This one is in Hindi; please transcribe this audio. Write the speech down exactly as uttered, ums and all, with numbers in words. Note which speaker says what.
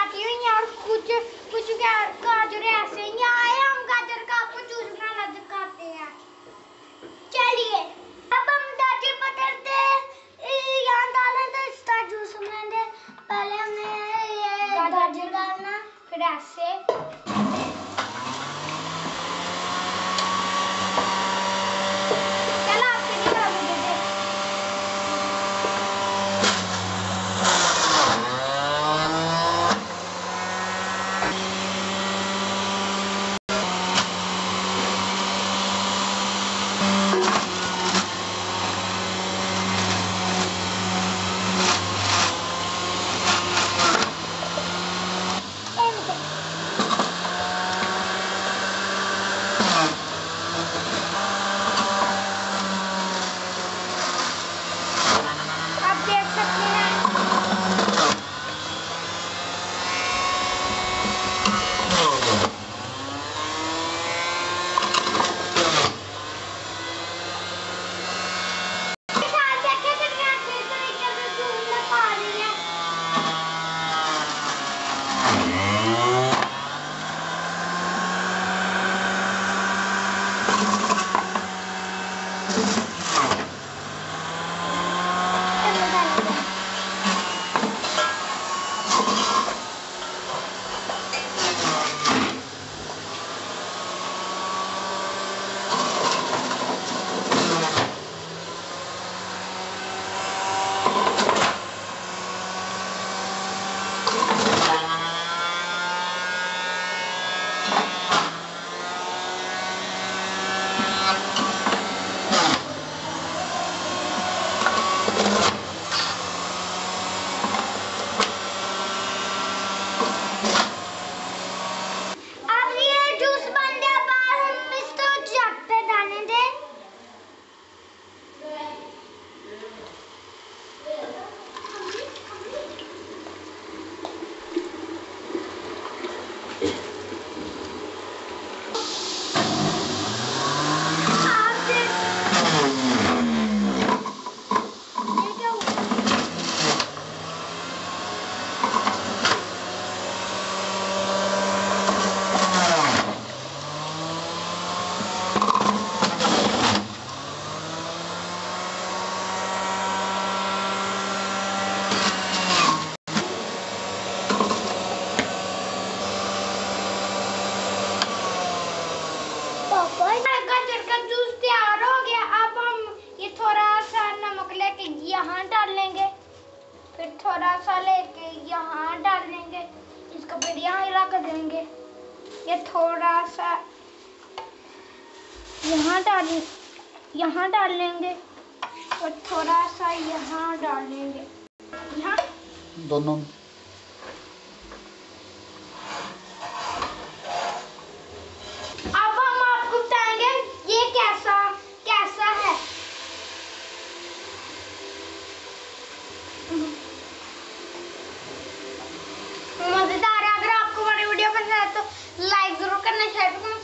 Speaker 1: काटी हुई हैं और कुछ कुछ गाजर ऐसे ही आए। हम गाजर का आपको जूस बनाना दिखाते हैं। चलिए अब हम गाजर पकड़ते यहाँ डालें तो इसका जूस बनाएंगे। पहले हमने ये गाजर डालना, फिर ऐसे गाजर का जूस तैयार हो गया। अब हम ये थोड़ा सा नमक लेके यहाँ डाल लेंगे, फिर थोड़ा सा लेके यहाँ डाल लेंगे, इसको फिर यहाँ रख देंगे। ये थोड़ा सा यहाँ डाल यहाँ डाल लेंगे और थोड़ा सा यहाँ डाल लेंगे, यहाँ
Speaker 2: दोनों।
Speaker 1: मजेदार है। अगर आपको हमारी वीडियो पसंद है तो लाइक जरूर करना, शेयर करना।